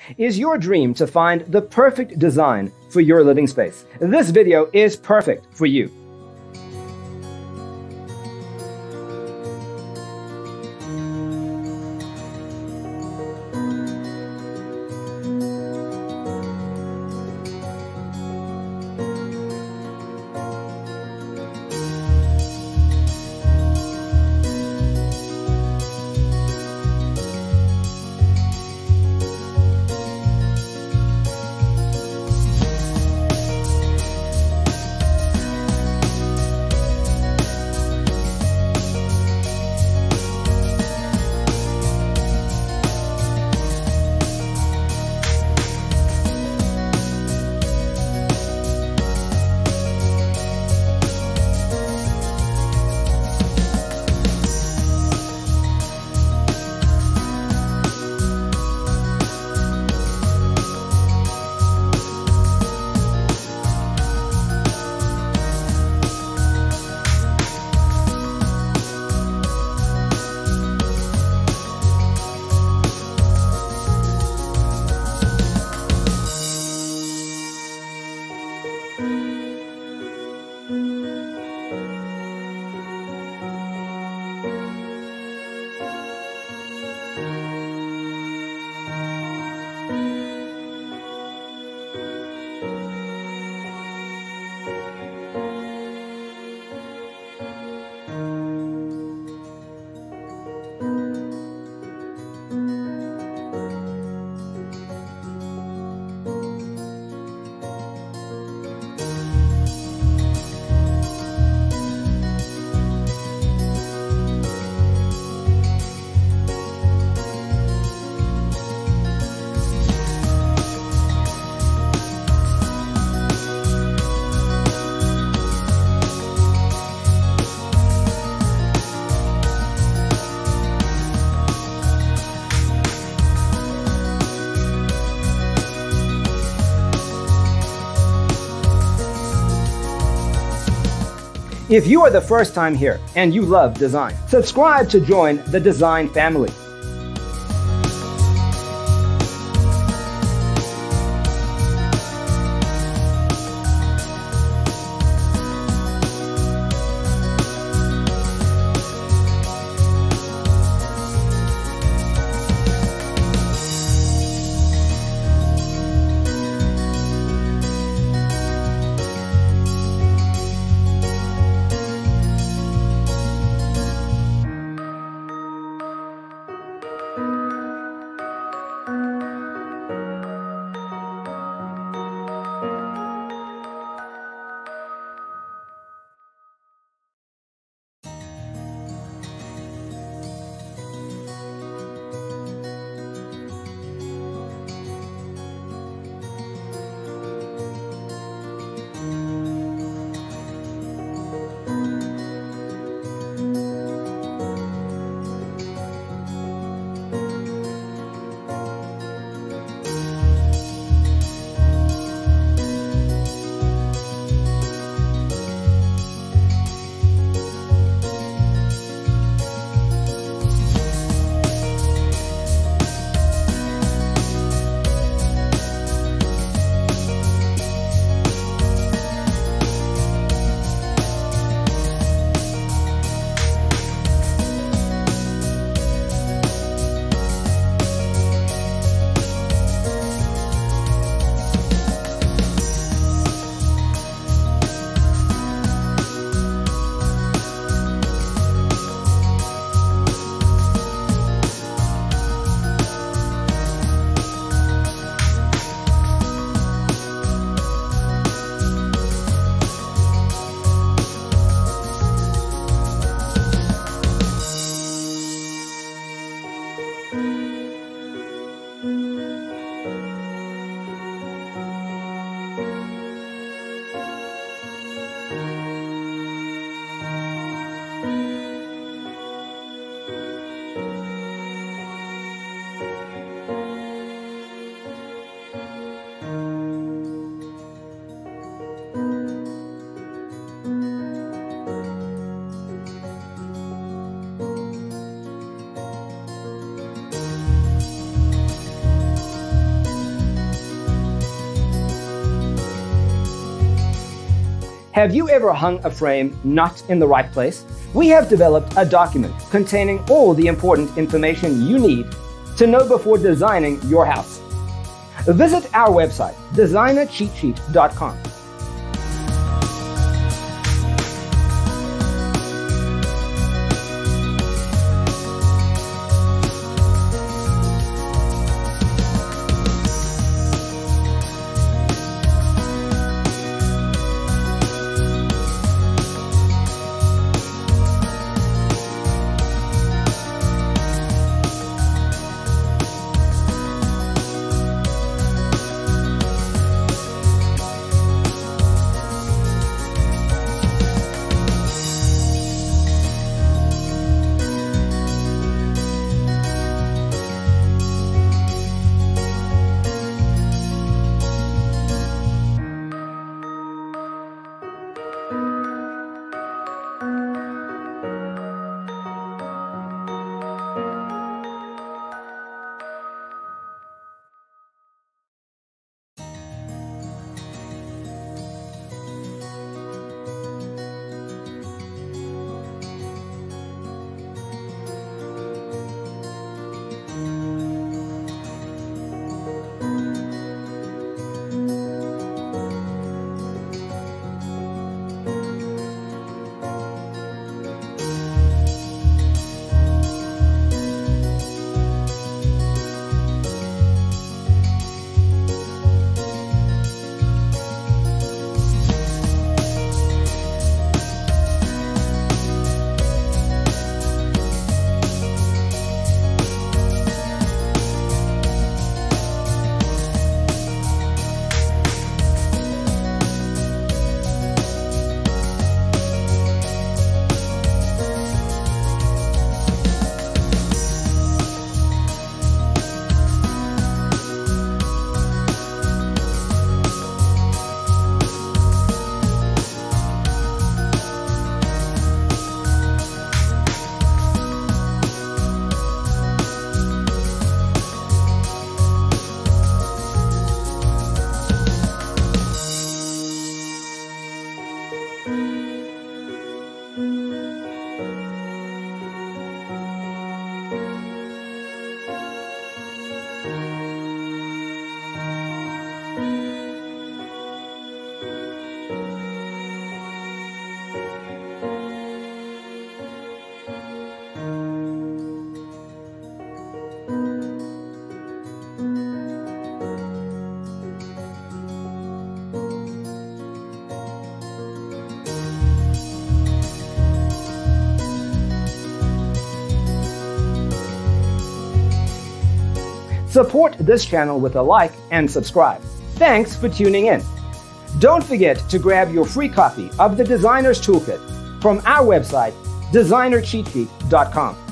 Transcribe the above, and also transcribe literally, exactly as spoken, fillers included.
Is your dream to find the perfect design for your living space? This video is perfect for you. If you are the first time here and you love design, subscribe to join the design family. Have you ever hung a frame not in the right place? We have developed a document containing all the important information you need to know before designing your house. Visit our website, designer cheat sheet dot com. Support this channel with a like and subscribe. Thanks for tuning in. Don't forget to grab your free copy of the Designer's Toolkit from our website, designer cheat sheet dot com.